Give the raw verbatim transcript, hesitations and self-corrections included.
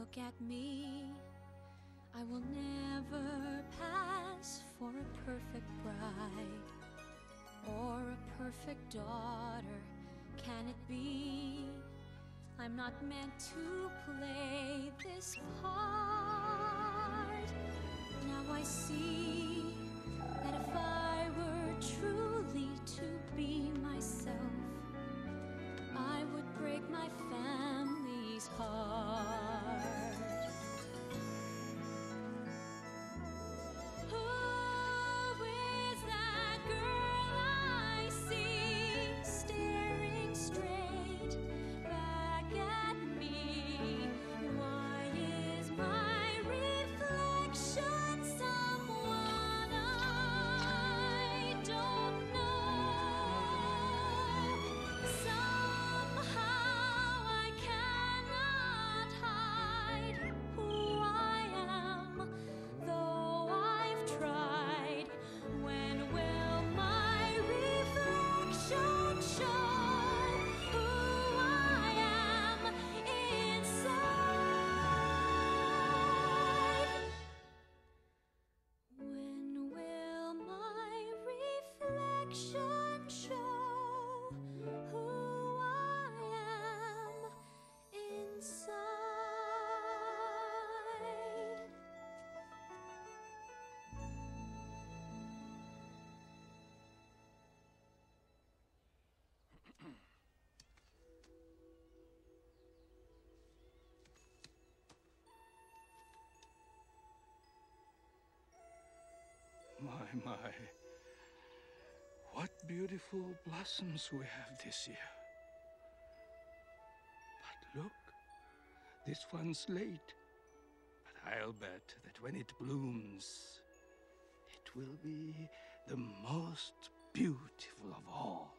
look at me. I will never pass for a perfect bride or a perfect daughter. Can it be? I'm not meant to play this part. Now I see that if I were truly to be myself, I would break my family's heart. My, my. What beautiful blossoms we have this year. But look, this one's late. But I'll bet that when it blooms, it will be the most beautiful of all.